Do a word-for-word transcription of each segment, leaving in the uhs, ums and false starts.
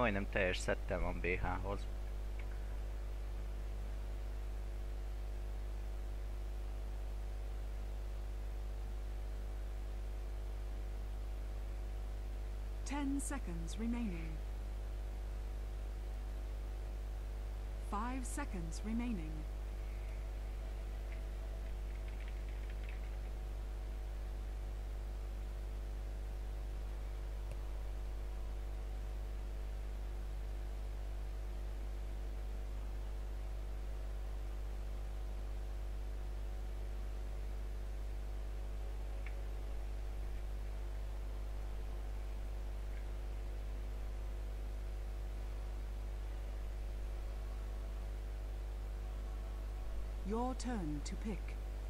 majdnem teljes szettem van bé há-hoz. Ten seconds remaining. Five seconds remaining. Your turn to pick.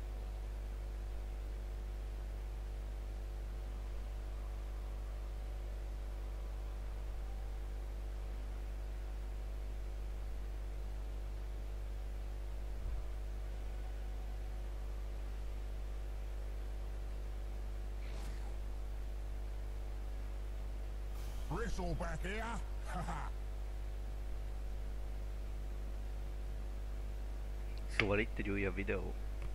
Bristle back here. Haha. Szóval itt egy újabb videó.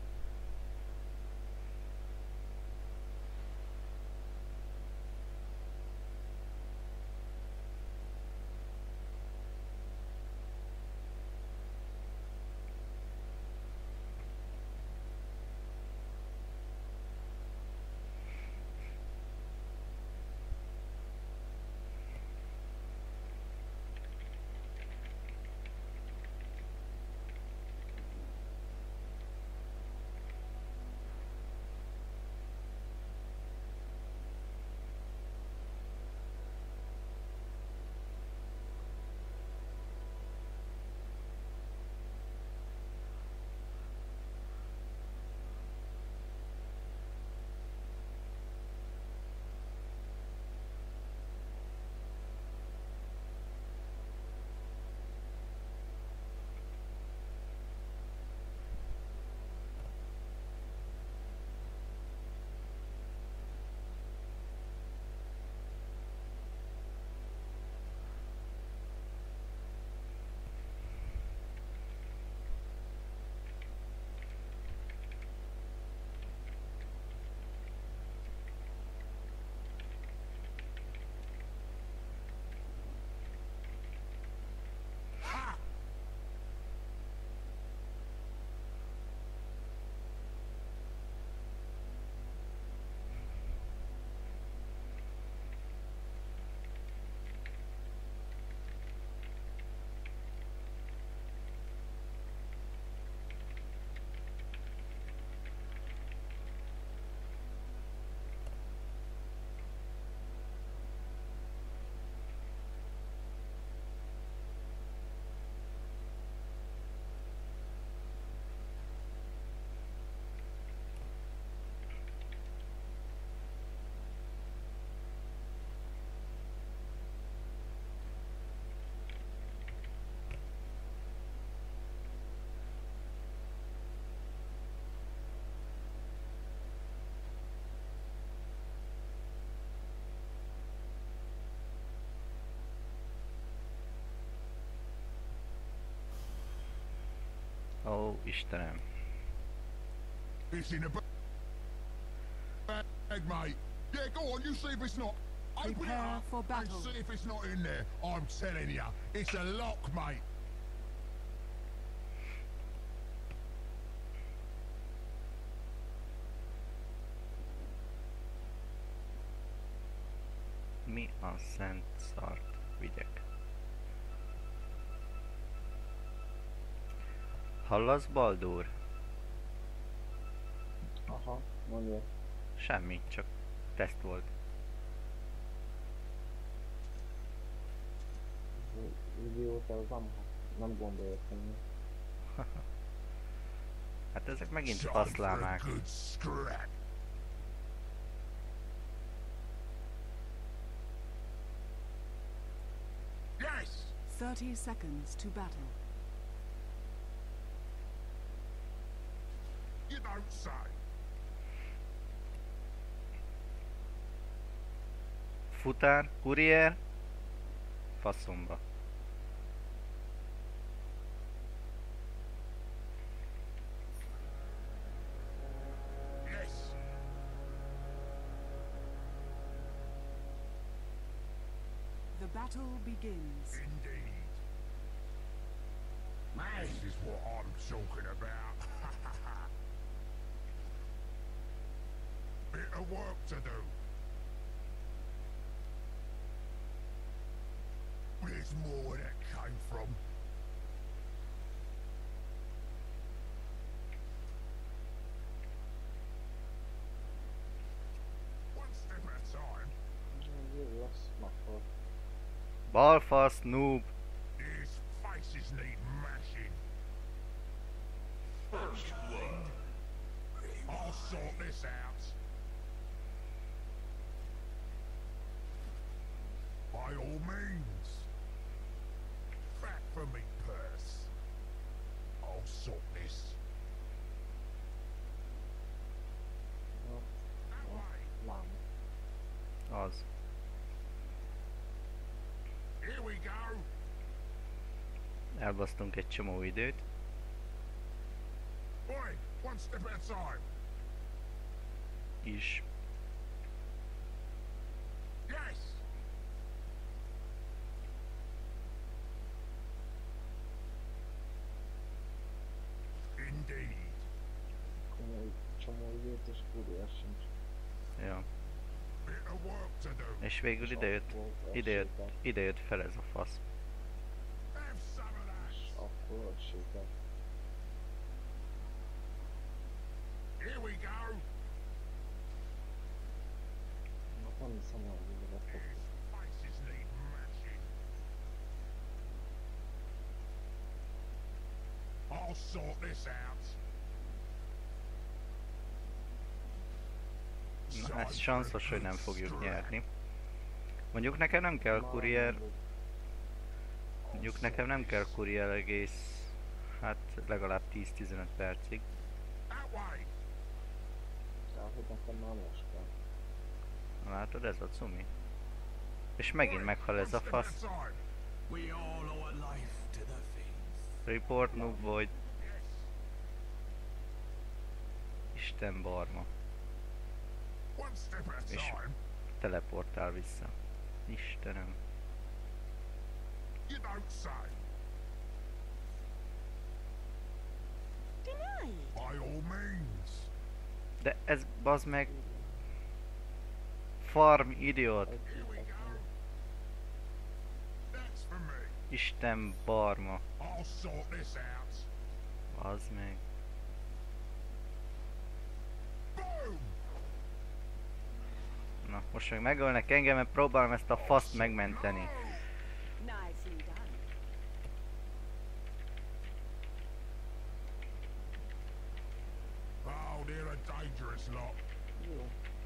Ó, Istenem. It's in a bag, mate. Yeah, go on, you see if it's not. Open it Prepare up for and battle. see if it's not in there. I'm telling you, it's a lock, mate. Mi a szent szart vigyek? Hallasz, Baldur? Aha, mondja. Semmi, csak teszt volt. Idióta, az nem, nem gondolja semmi. Hát ezek megint Time for a faszlámák. good scrap. Yes! Thirty seconds to battle. You don't say. Futár, kuriér. faszomba. Yes. The battle begins. Indeed. This is what I'm talking about. Bit of work to do. There's more where that came from. One step at a time. Jó lesz, akkor. Balfasz, noob! These faces need mashing. First blood. I'll sort this out. By all means. Back for me, purse. I'll sort this. Na, That na, way. lám. Az. Here we go. Elbasztunk egy csomó időt. Boy, one step at a time. Is. Yes. Indeed. Komoly csomó időt és kurva sincs. Ja. Bit of work to do. És végül idejött, idejött, idejött fel ez a fasz. Have some of És that. akkor sétál. Here we go. Na, nem hiszem, hogy így lesz. These faces need mashing. I'll sort this out. Na, ez sanszos, hogy nem fogjuk nyerni. Mondjuk nekem nem kell kurier, mondjuk nekem nem kell kurier egész, hát legalább tíz-tizenöt percig. That way. Tehát, hogy nekem már most kell. Látod, ez a cumi. És megint meghal ez a fasz. We all owe a life to the fiends. Report noob vagy. Isten barma. One step at a És time. teleportál vissza. Istenem. You don't say. Denied. By all means. De ez bazd meg. Farm idiot. Here we go. That's for me. Isten barma. I'll sort this out. Bazd meg. Boom! Na, most meg megölnek engem, mert próbálom ezt a faszt megmenteni. Nicely done. Oh, they're a dangerous lot. Jó.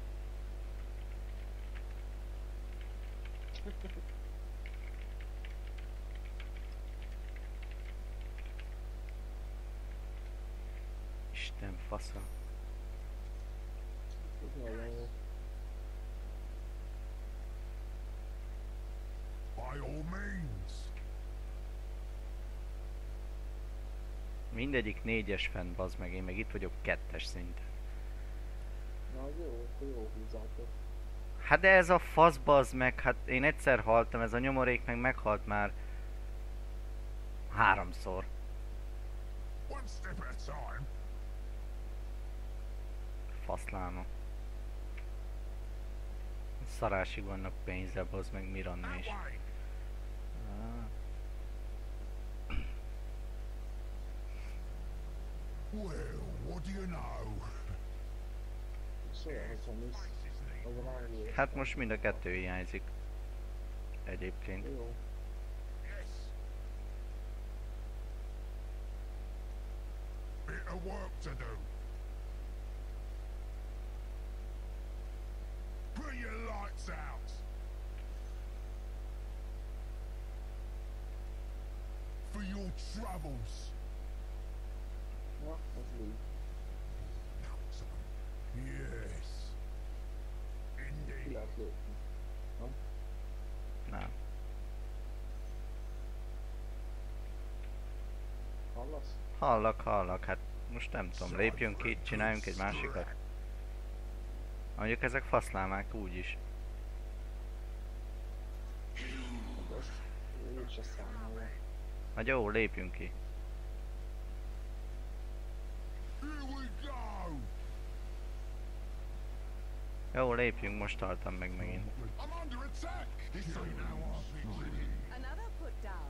Isten fasza. Ez nagyon jó. By all means. Mindegyik négyes fent, bazd meg, én meg itt vagyok kettes szinten. Na, az jó, akkor jó húzátok. Hát de ez a fasz bazd meg, hát én egyszer haltam, ez a nyomorék meg meghalt már háromszor. One step at a time. Faszláma. Szarásig vannak pénzzel, bazd meg Miranda That is. way. Ah, Well, what do you know? Szóval, hogyha mi Faces need. az rángi. hát most mind a kettő hiányzik. Egyébként. Jó. Yes. Bit of work to do. Put your lights out. For your troubles. Na, az így. Now, son. Yes. Ki Indeed. lehet lépni. Nem. hallasz? Hallak, hallak, hát most nem tudom, lépjünk ki, csináljunk egy másikat. Mondjuk ezek faszlámák úgyis. Hát ezt így se számolja. Hát jó, lépjünk ki. Here we go! Jó, lépjünk, most haltam meg megint. I'm under attack! This ain't how I pictured it. Another put down.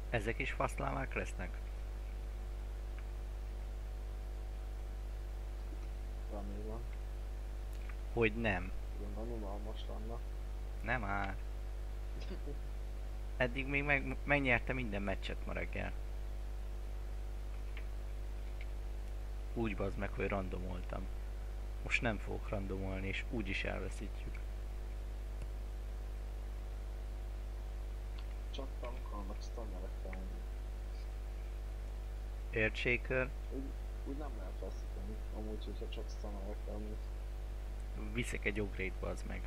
Ezek is faszlámák lesznek? Remélem. Hogy nem. Gondolom unalmas lenne. Nem áll. Eddig még meg, megnyerte minden meccset ma reggel. Úgy bazd meg, hogy randomoltam. Most nem fogok randomolni, és úgyis elveszítjük. Csak tankolnak, stunnerek felni. Earthshaker, Úgy, úgy nem lehet veszíteni, amúgy, hogyha csak stunnerek felni. viszek egy ogrét, bazd meg.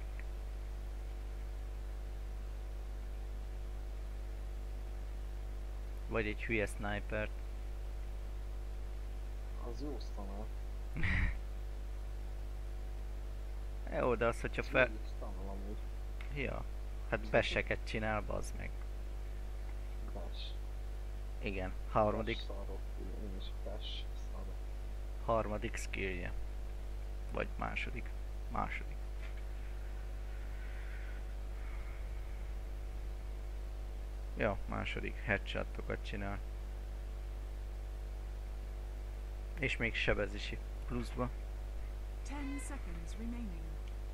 Vagy egy hülye snipert. Az jó stunner. Jó, de az, hogyha fel... Fel... Stunner amúgy. Ja. Hát beseket csinál, bazd meg. Bash. Igen, harmadik, Bash szarok. Én is bash szarok. harmadik skillje. Vagy második. Második. Ja, második. Headshotokat csinál. És még sebezési pluszba. Ten seconds remaining.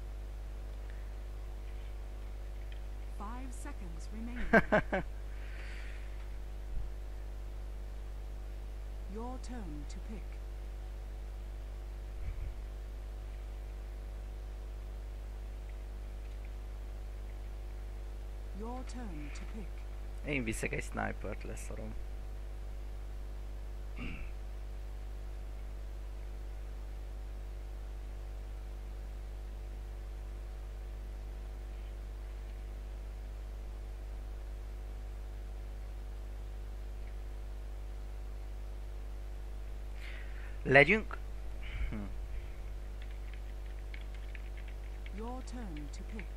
Five seconds remaining. Your turn to pick. Your turn to pick. Én viszek egy snipert, leszarom. Legyünk? Hm. Your turn to pick.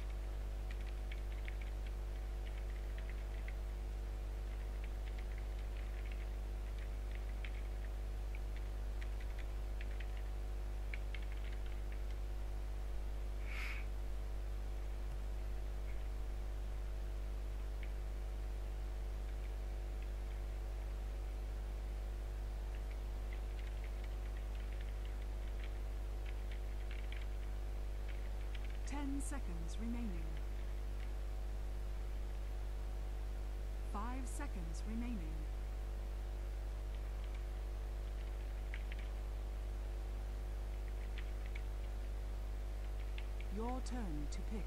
Ten seconds remaining. Five seconds remaining. Your turn to pick.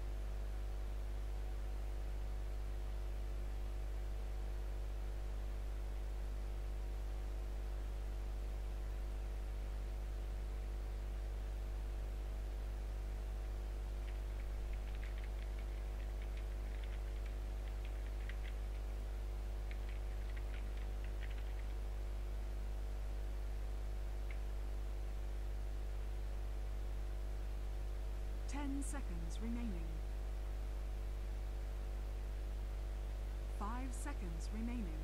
Ten seconds remaining. Five seconds remaining.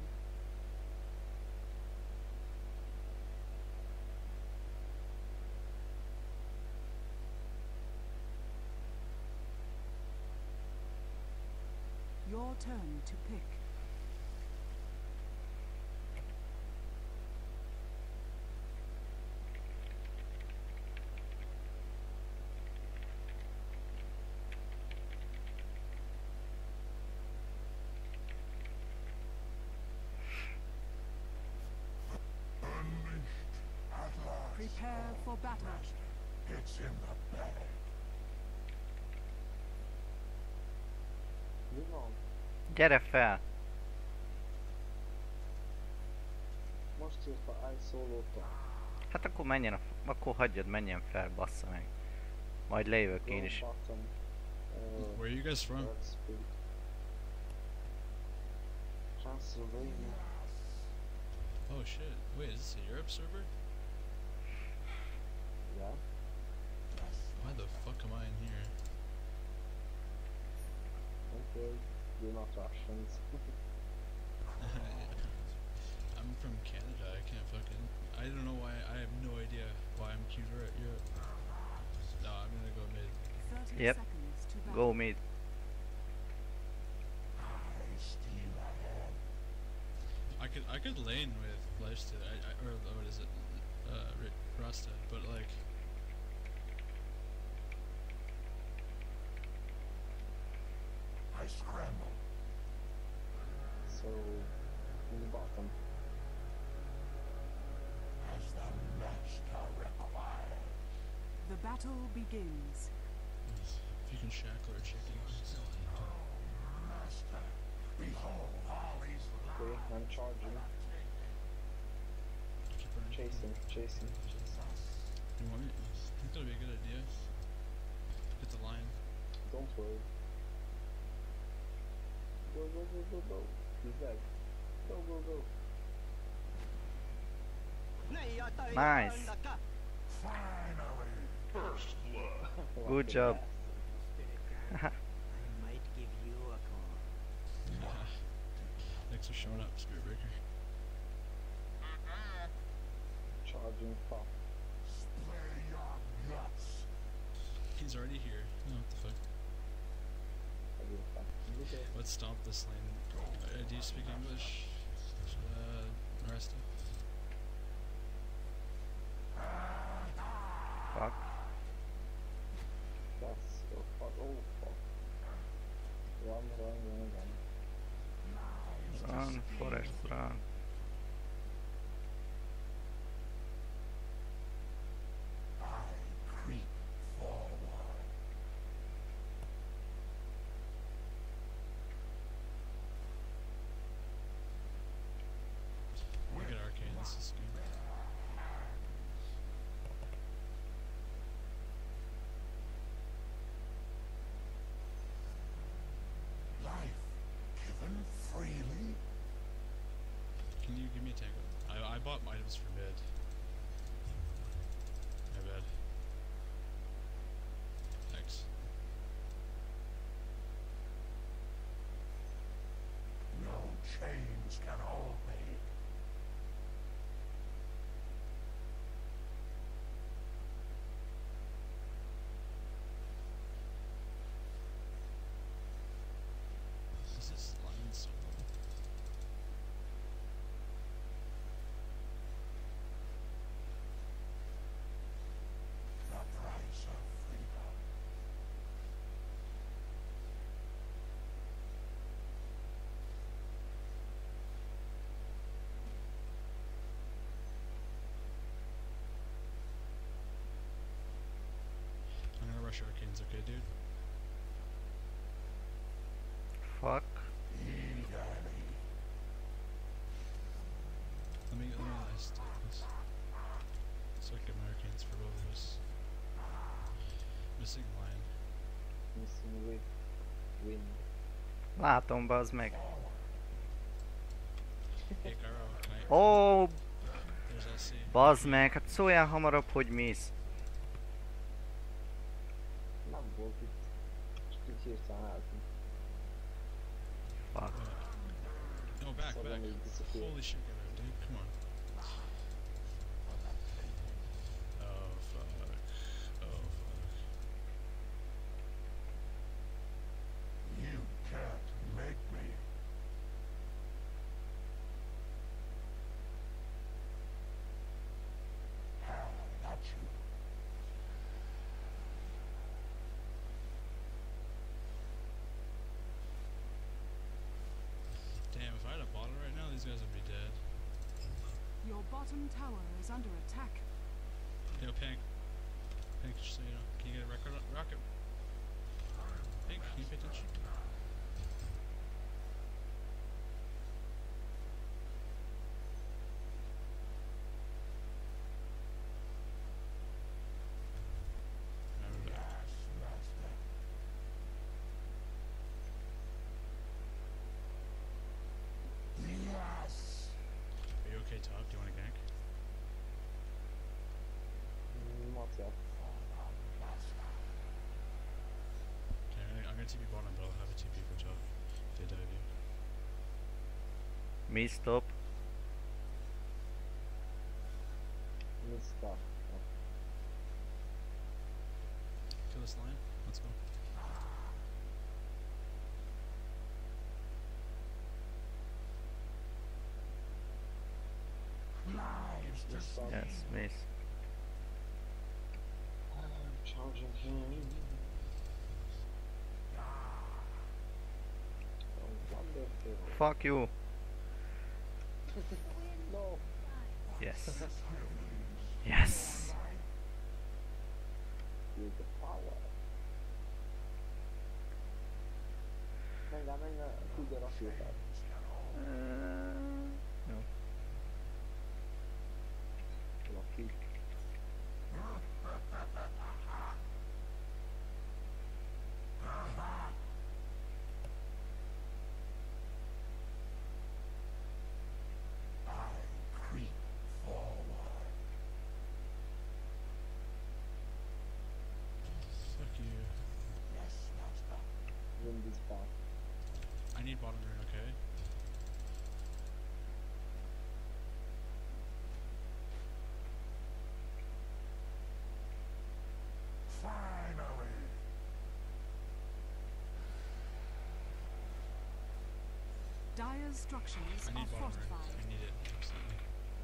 Your turn to pick. Prepare for battle. It's in the bag. Mi van? Gyere fel! Most írta iSolo-ta. Hát akkor menjen a... f- akkor hagyjad, menjen fel, bassza meg. Majd lejövök én is. Bottom. Uh, Where are you guys from? Red Speed. Transylvania. Oh shit. Wait, is this a Europe server? Yeah. Why the fuck am I in here? Okay. You're not Russians. I'm from Canada. I can't fucking. I don't know why. I have no idea why I'm cuter at Europe. No, I'm gonna go mid. Thirty Yep. seconds to battle. Go mid. I steal ahead. could lane with lifesteal, I, I, or what is it, uh, Ri- Rasta, but like, I scramble. So, who's bottom? As the master requires. The battle begins. if you can shackle or chicken. Master, behold all these Okay, I'm charging. Keep running. Chasing, chasing. You want me? I think that'd be a good idea. Get the lion. Don't worry. Go, go, go, go, go. He's dead. Go, go, go. Nice. finally first blood. Good job. I might give you a call. Thanks for showing up, Spirit Breaker. Charging pop. Splay your guts. He's already here. Oh, what the fuck? I will fuck. Okay. Let's stomp this lane. Uh, do you speak English? Uh, Rasta? Fuck. That's so fuck. Oh, fuck. Run, run, run, run. Run, Forrest, run. I creep forward. Look at Arcane, this is good. Life given freely. Can you give me a tango? I, I bought items for mid. My bad. Thanks. No chains can hold me. Is this line so low? The price of freedom. I'm gonna rush Arcanes, okay, dude? Fuck. Eagerly. Let me, let me last uh, this. So I can get my Arcanes for both of us. Missing line. Missing with wind. Látom, bazd meg. Hey, Garo, can I... Ó, There's L C. bazd meg, hát szóljál hamarabb, hogy mész. Nem volt itt. Csak így hirtelen álltunk. Fuck. No, back, So back. then we disappear. Holy shit, Garo, dude, come on. Oh, fuck. Oh, fuck. You can't make me. Hell at you. Damn, if I had a bottle right now, these guys would be dead. Your bottom tower is under attack. Yo, Pink. Pink, just so you know. Can you get a record rocket? Pink, can you pay attention? Remember that. Yes, master. Yes. Are you okay, Top? Do you want a gank? Mm, Not yet. Okay, I'm gonna, I'm gonna T P bottom, but I'll have a T P for Top. If they dive you. Me stop. Missed stuff. Kill this line. Let's go. Yes, miss. I'm charging him. Oh, wonderful. Fuck you. No. Yes. Yes. Use the power. Venga, venga, chiude la fiera. Uh, no. La fiera. Fuck you. Win this back. I need bottom rune, okay? Finally. Dire's structures I are need bottom rune. fortified. I need it, absolutely.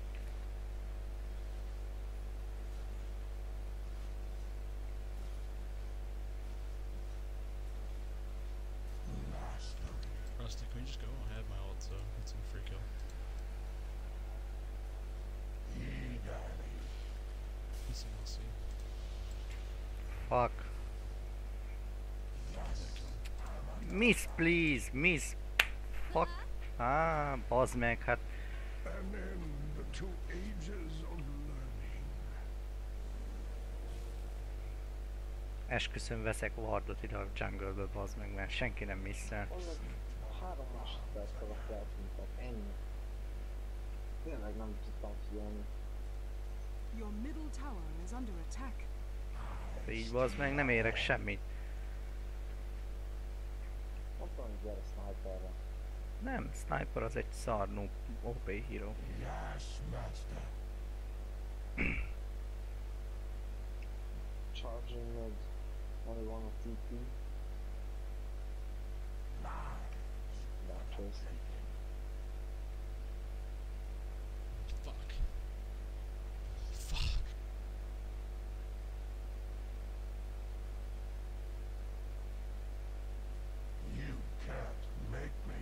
Rusty, can we just go? I had my ult, so it's a free kill. He's in L C. Fuck. Miss, please, miss. Fuck. Ah, bazd meg, hát And then the two ages of learning. esküszöm veszek wardot ide a jungle-ből, bazd meg, mert senki nem misszel. Annak három másodperc alatt eltűntek. Ennyi. Tényleg nem tudtam kijönni. Your middle tower is under attack. Így bazd meg, nem érek semmit. Mondtam, hogy gyere sniperre. Nem, sniper az egy szar noob o pé hero. Yes, master. Charging mid. Only one of T P. Nachos. Fuck. Fuck. You can't make me.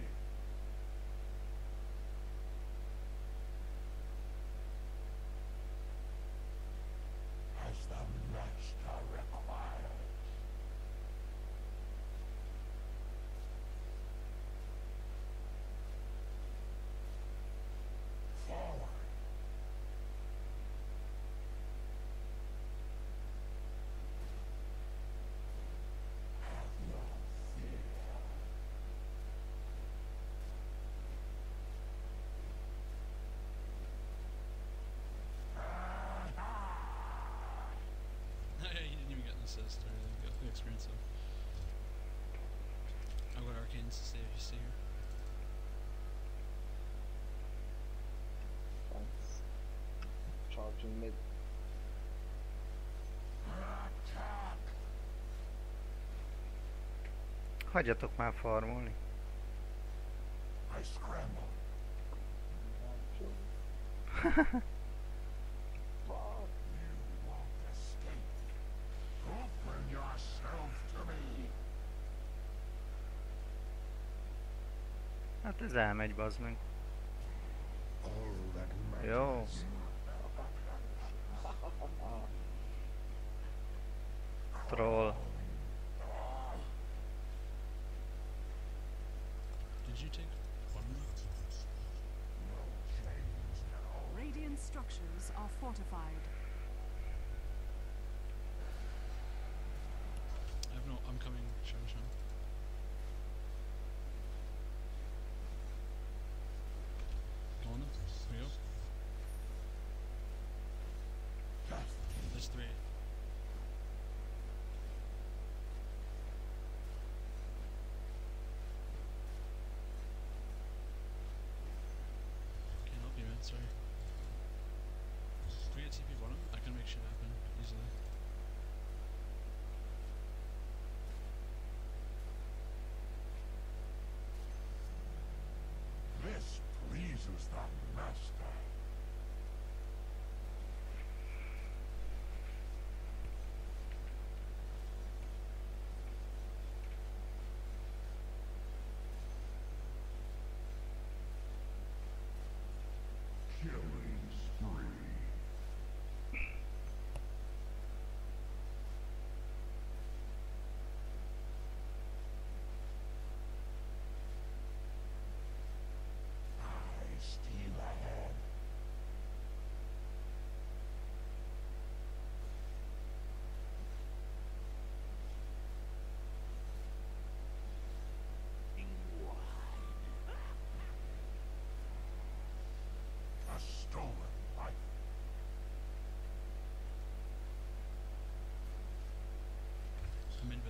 As the master requires. Forward. Have no fear. He didn't even get an assist or anything. Got the experience though. I've got arcanes to save you see here. Thanks. Charging mid. Attack. Hagyjatok már farmolni. I scramble. Nachos. Fuck. You won't escape. Open yourself to me. Hát ez elmegy, bazd meg. All that matters. Jó. Troll. Did you take one minute? Radiant structures are fortified. I have no. I'm coming, Shanshan. Go on then. Here we go. There's three. Can't help you, man. Sorry. Do we get T P bottom?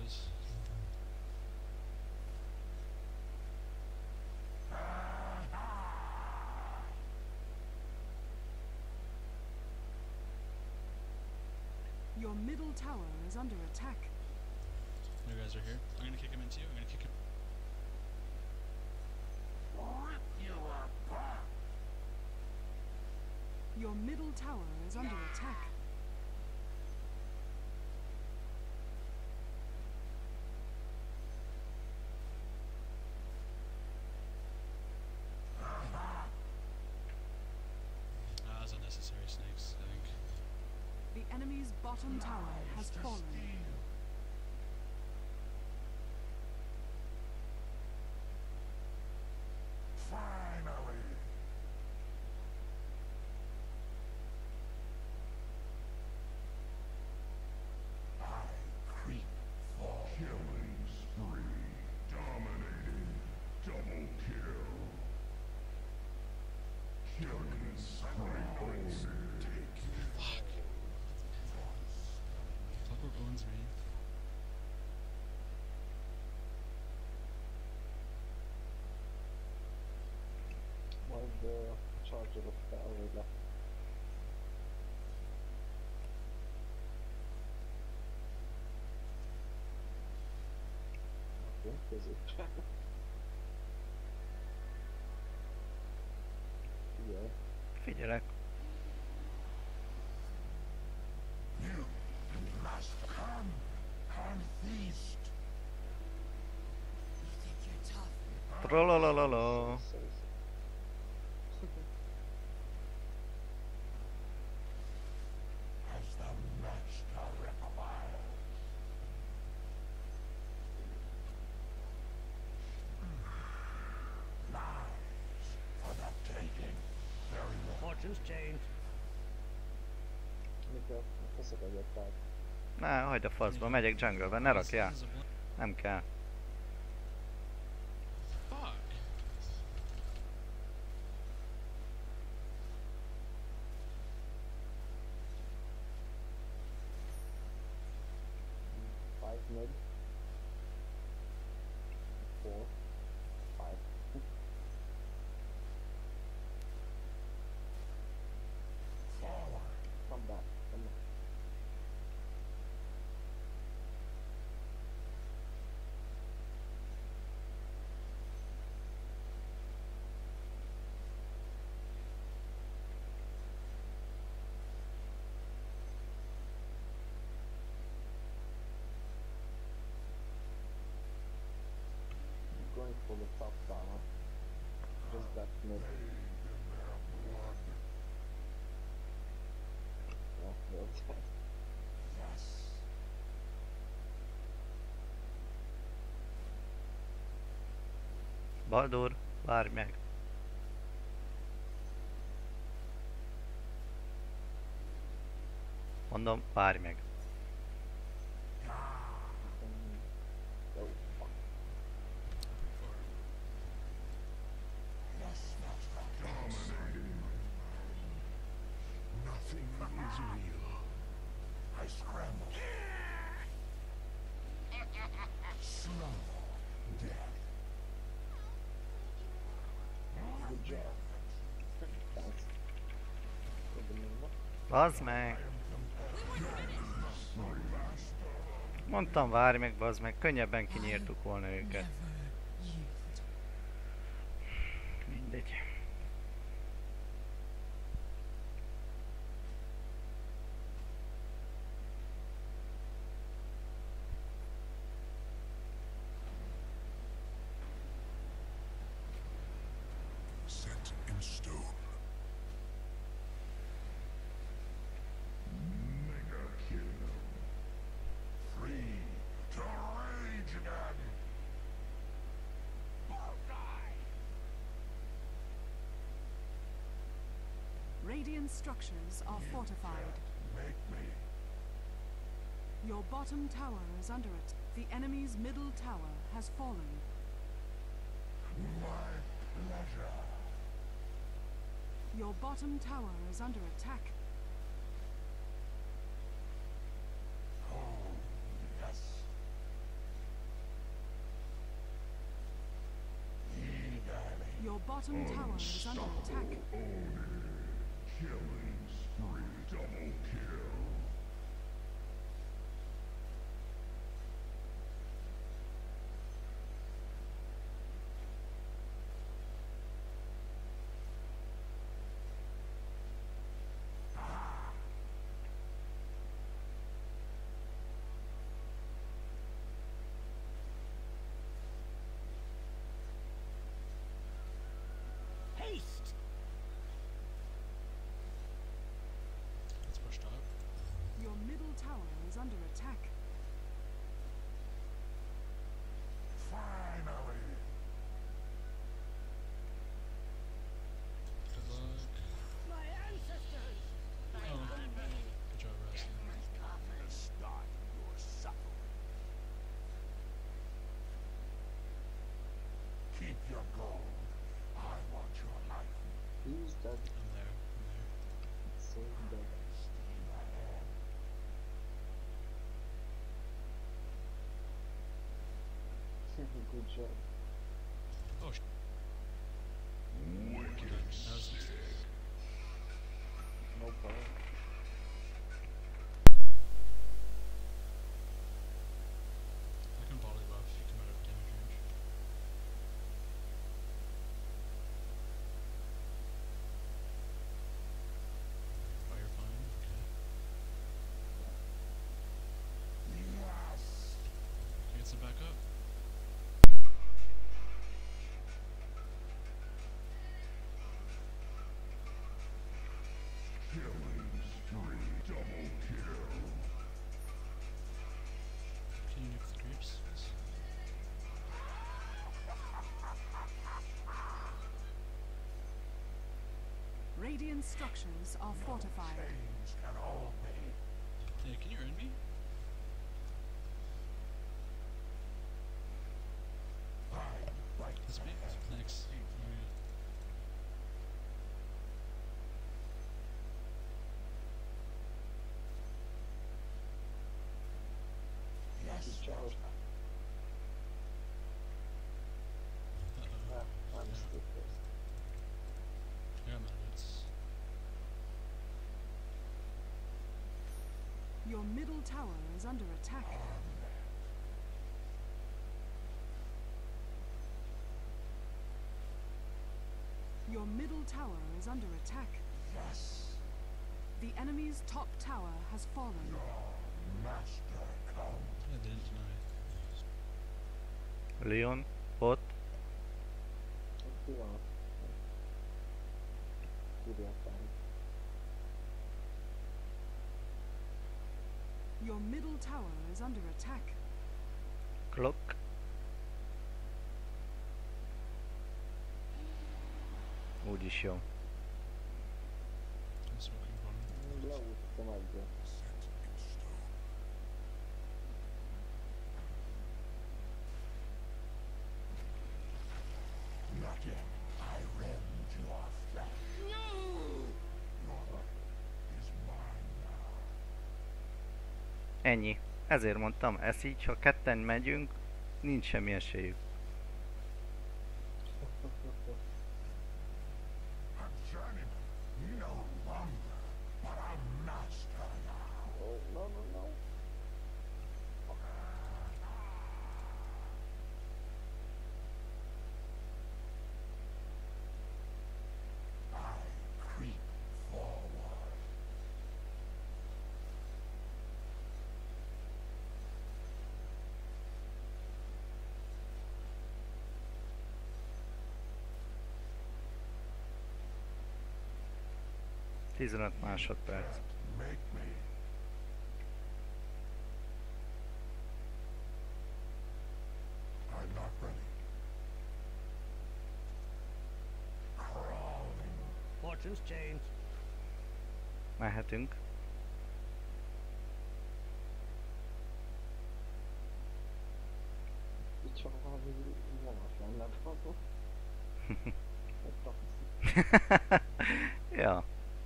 was. Your middle tower is under attack. You guys are here. I'm gonna kick him into you. I'm gonna kick him. Your middle tower is under attack. Ah, those unnecessary snakes, I think. The enemy's bottom tower has fallen. Finally. I creep for killing spree. Dominating. Double kill. Killing spree. Take you. Fuck. Clockwork owns me. Majd uh, chargerok fel, hogy le. Oké, középre. Figyelj. Figyelek. You must come and feast. Trollolololo. Vissza-vissza. As the master requires. Lives for the taking. Very well. Fortune's changed. Mikor teszek egyet, tehát Ne, hagyd a faszba, megyek jungle-be, ne rakjál. This is a bl- Nem kell. Fuck. five mid. four. five. Forward. Come back. Come back. Going for the top tower. Just that mid. Yeah, well done. Yes. Baldur, várj meg. Mondom, várj meg. Oh, fuck. Yes, master. Dominating. Nothing is real. I scramble. Slow death. Good job. Thanks. For the minute. Bazd meg. Mondtam, várj meg, bazd meg. Könnyebben kinyírtuk volna őket. Mindegy. Set in stone. Mega kill. Free to rage again. Radiant structures are fortified. Make me. Your bottom tower is under it. The enemy's middle tower has fallen. My pleasure. Your bottom tower is under attack. Oh, yes. bottom tower is under attack. Killing spree. Double kill. Haste! It's pushed up. Your middle tower is under attack. Finally. Good luck. My ancestors! Oh, good job, wrestling. Start your suffering. Keep your gold. I want your life. He's dead. I'm there. I'm there. So dead. Steal ahead. Good job. Oh, sh- Wicked that was No problem. I can volley buff if you come out of damage range. Oh, you're fine? Okay. Yes. Can you get some back up? Killing spree. Double kill. Can you nuke the creeps? Please? Radiant structures are fortified. Chains can hold me. Yeah, can you earn me? I like This me? Thanks. Alright. yes. Good job. Uh-oh. Ah, I'm still first. I got medals. Your middle tower is under attack. Your middle tower is under attack. Yes. The enemy's top tower has fallen. Master come. I didn't deny. Leon, bot. What do you want? Good time. Your middle tower is under attack. Clock. Úgyis jó. I'm smoking bottom. No, come on, bro. Not yet. I rend your flesh. No! Your life is mine now. Ennyi. Ezért mondtam, ez így, ha ketten megyünk, nincs semmi esélyük. A journeyman, no longer, but a master now. Oh, no, no, no. I creep forward. tizenöt másodperc. Make me. I'm not ready. Crawling. Fortune's changed. Mehetünk. Itt csak valami vonas lenne való. Egy taxi. Ja,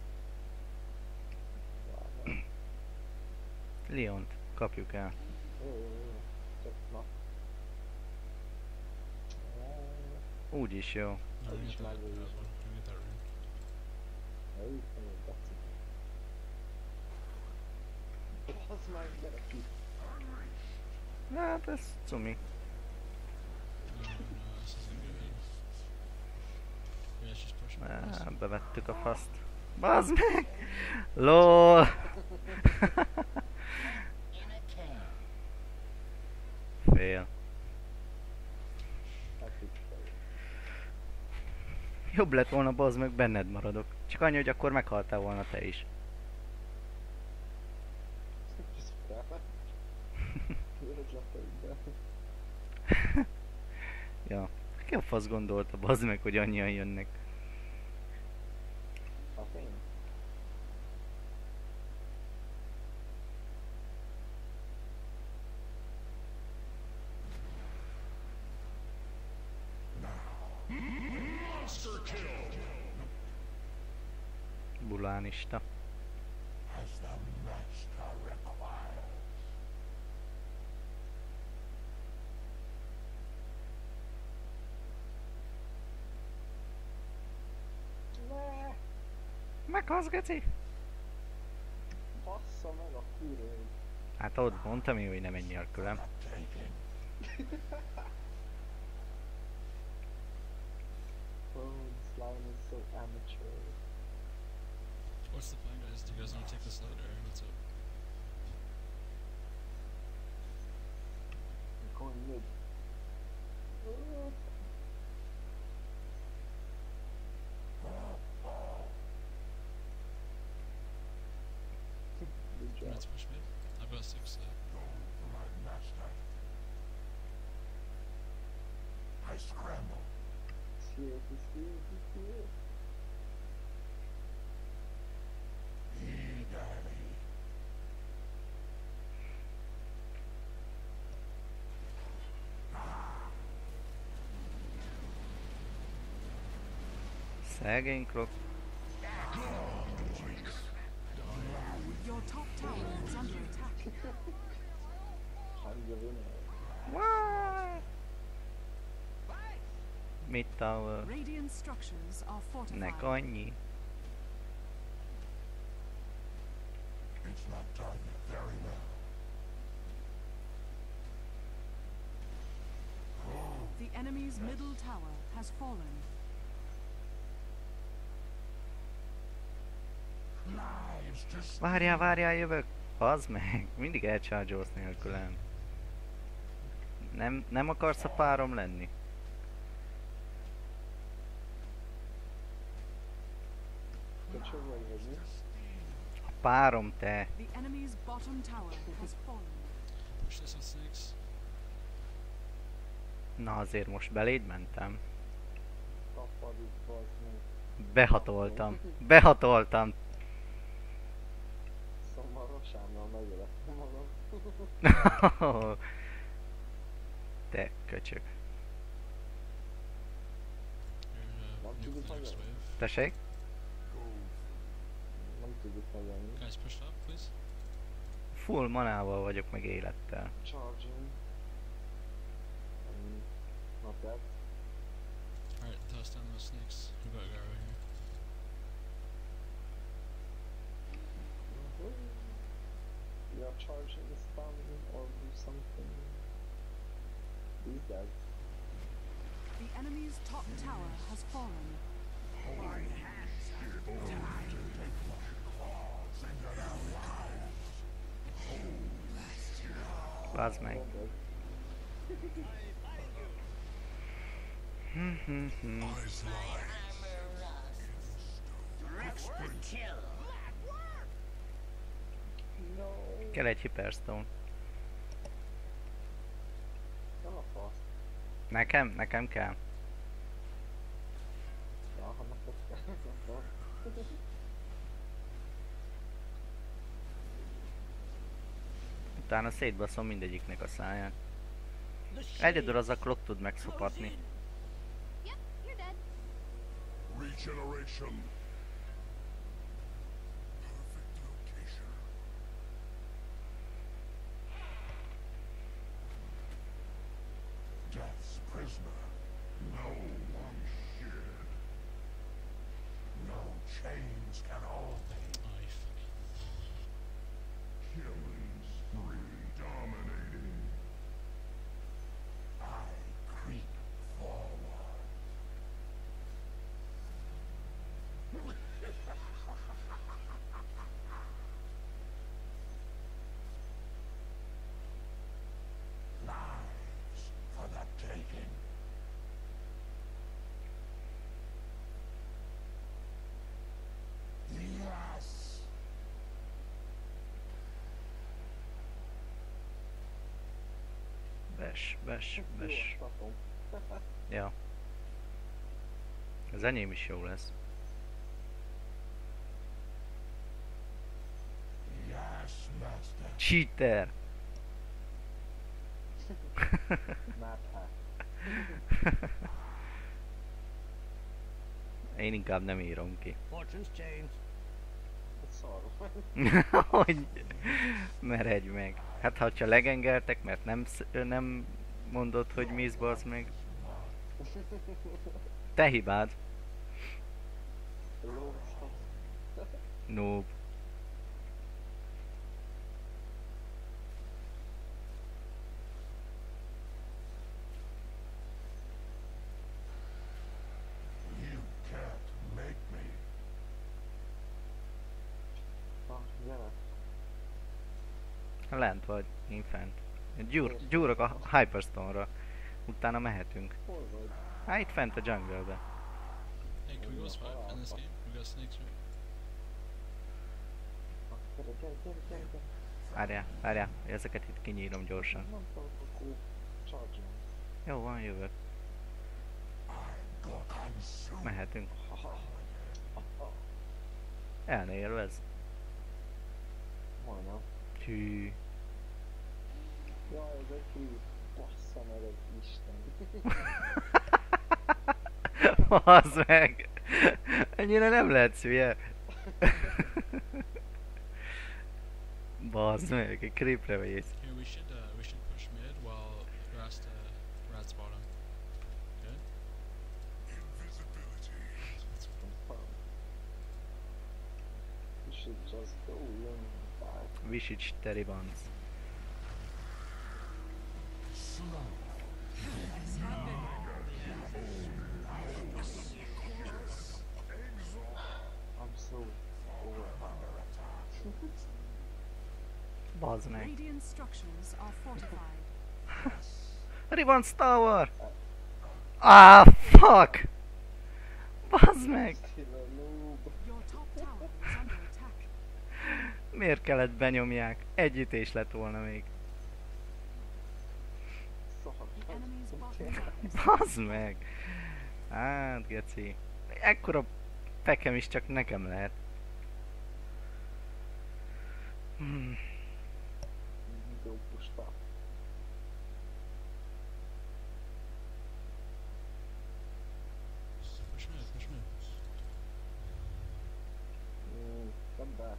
Várjál. Leont kapjuk el. Jó, jó, jó. Csak na. Úgy is jó. No, Az we is get that, meg, that az is one. We get that rune. Hey, nagyon tetszik. Bazd meg, gyere ki. Hát ez cumi. No, no, this isn't good. Yeah, let's just push it. Á, bevettük a faszt. Bazd meg! LOL! Fél. Tetszik. Jobb lett volna, bazd meg, benned maradok. Csak annyi, hogy akkor meghaltál volna te is. Ez fel. Ötleteid be. Ja. Ki a fasz gondolta, bazd meg, hogy annyian jönnek. Hát én. Bulánista. Ne! Meghalsz, geci? Bassza meg a kurva. Hát ott mondtam én, hogy nem menj nélkülem. Oh, this line is so amateur. What's the plan, guys? Do you guys want to take this later? What's up? I'm going mid. Oh. Good job. Let's push mid. I've got six. Uh, He's here, he's here, he's here. Szegény klok. Your top tower is under attack. I'm the winner. What? Mid tower. Radiant structures are fortified. Nek annyi. The enemy's middle tower has fallen. Várjál, várjál, jövök. Bazd meg. Mindig elcharge-olsz nélkülem. Nem, nem akarsz a párom lenni? Köcsög vagy vagy mi? A párom, te. The enemy's bottom tower has fallen. push this with snakes. Na azért most beléd mentem. Kapadik, bazd meg. Behatoltam. Behatoltam. Szóval Rosánnal megölettem magam. Te köcsög. You're, uh, Not nuke too the good next for wave. Tessék? Nem tudjuk megvenni. Guys, push up, please. Full manával vagyok meg élettel. Charging. Um, not that. Alright, toss down those snakes. We got a guy right here. We are charging the stun or do something. These guys. The enemy's top tower has fallen. Bazd meg. Hm, hm, hm. No. Kell egy Hyperstone. Nem a fasz. Nekem? Nekem kell. Ja, ha neked kell. Utána szétbaszom mindegyiknek a száját. The Egyedül az a shades klok tud close megszopatni. in. Yep, you're dead. Regeneration. Perfect location. Death's prisoner. No one. chains can hold me. Aj, fuck. Killing spree dominating. I creep forward. Lives for the taking. Yes. Bes, bes, bes. Olvastatom. Ja. Az enyém is jó lesz. Yes, master. Cheater! Már hát. Én inkább nem írom ki. Fortune's changed. Ez szar. Hogy meredj meg. Hát ha csak legengeltek, mert nem, sz- nem mondod, hogy misz, bazd meg. Te hibád. Lóztam. Noob. You can't make me. Na, gyere. Lent vagy, én fent. Gyúr, gyúrok a Hyperstone-ra. Utána mehetünk. Hol vagy? Hát itt fent a jungle-be. Hey, can we go spot in this game? We got snakes, right? Na, gyere, gyere, gyere, gyere, gyere. Várjál, várjál, ezeket itt kinyírom gyorsan. Nem tudom, akkor charge. Jó van, jövök. Go consume. Mehetünk. El ne élvez. Majdnem. Hű. Jaj, ez egy hű. Bassza meg egy Isten. Bazd meg! Ennyire nem lehetsz hülye. Bazd meg, egy creepre vész. Here, we should, uh, we should push mid while Rast, uh, Rat's bottom. Good? Invisibility. You should just go in back. Visics teri banc. Slow. I'm so overpowered. Bazd meg. Radiant structures are fortified. Ribbons Tower! Ah, fuck! Bazd meg! Still a noob. Your top tower is under attack. Miért kellett benyomják? Egy ütés lett volna még. Szar. The enemy's bottom tower is Bazd meg! Hát, geci. Ekkora pekem is csak nekem lehet. Hmm. Videó pusta. Push mid, push mid. Mm, come back.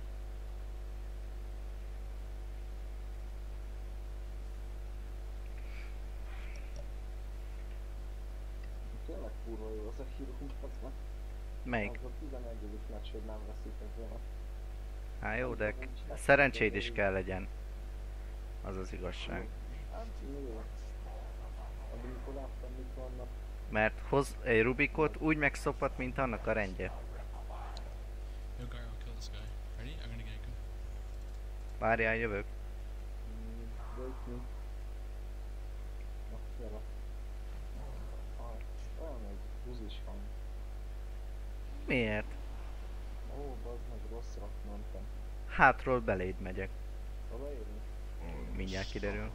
Tényleg kurva jó az a hírunk, az meg. Melyik? Az a tizenegyedik meccs, hogy nem veszítek volna. Hát jó, de szerencséd is kell legyen. Az az igazság. Hát jó. Amikor láttam, mit vannak. Mert hoz egy Rubikot úgy megszopat, mint annak a rendje. Yo, Gyro, kill this guy. Ready? I'm gonna gank him. Várjál, jövök. Mm, wait me. Na, gyere. Ah, olyan egy húzis van. Miért? Ó, bazd meg, rosszra mentem. Hátról beléd megyek. Odaérni? Mindjárt kiderül.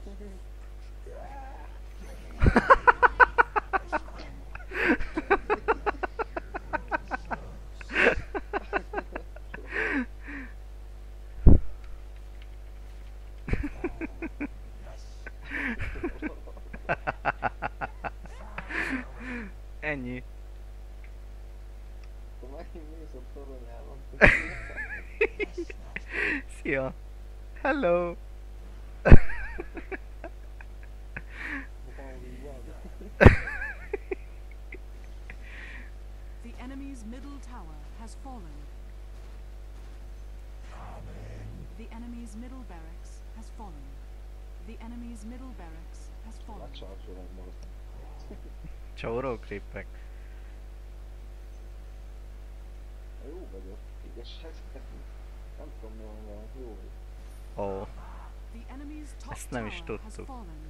Ennyi. Te megint mész a toronyában. Szia. Hello. The enemy's middle tower has fallen. The enemy's middle barracks has fallen. The enemy's middle barracks has fallen. Lecsarcsolom most. Csóró krippek. Jó vagyok, igazság. Nem tudom mi van vele, jó vagy. Ó, The enemy's top Ezt nem is tower has tudtuk. fallen.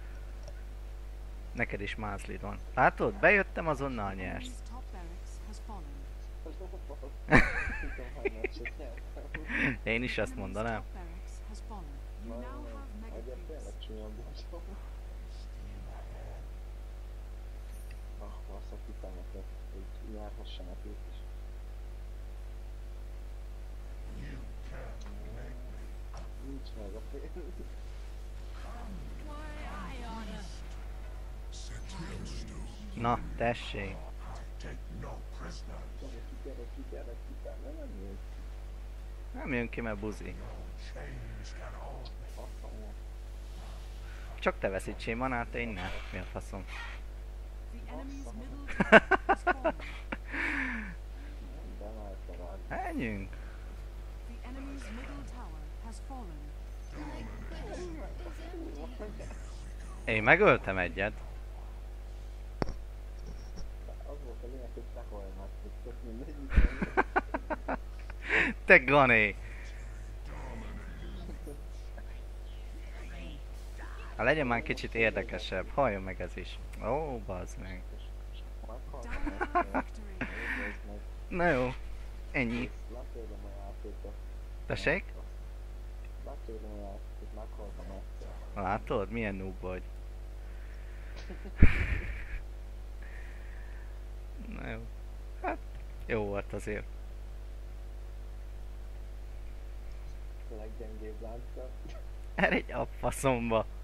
neked is mázlid van. Látod? Bejöttem, azonnal The nyersz. enemy's top barracks has fallen. Tudom, hány meccset nyertem. Én is The ezt enemy's mondanám. top barracks has fallen. You Na, now have mega egyet creeps. tényleg csúnyan búzom. Ah, azt a kitámatok, hogy nyerhassanak ők is. Nincs meg a fél. Na, tessék. Take no prisoners. Gyere ki, gyere ki, gyere ki, gyere, nem jön. Nem jön ki, mert buzi. Chains can hold me. Faszom van. Csak te veszítsél manát, én ne. Mi a faszom? The enemy's middle tower has fallen. Nem, de már eltalált. Menjünk. The enemy's middle tower has fallen. Én megöltem egyet. Az volt a lényeg, hogy te hajnál, hogy tök mindegy. Te gané. Ha legyen már kicsit érdekesebb, halljon meg ez is. Ó, bazd meg. Down for victory. Na jó, ennyi. Letörlöm a játékot. Tessék? Letörlöm a játékot, meghaltam egyszer. Látod? Milyen noob vagy. Na jó. Hát, jó volt azért. A leggyengébb lánccal. Eredj a faszomba.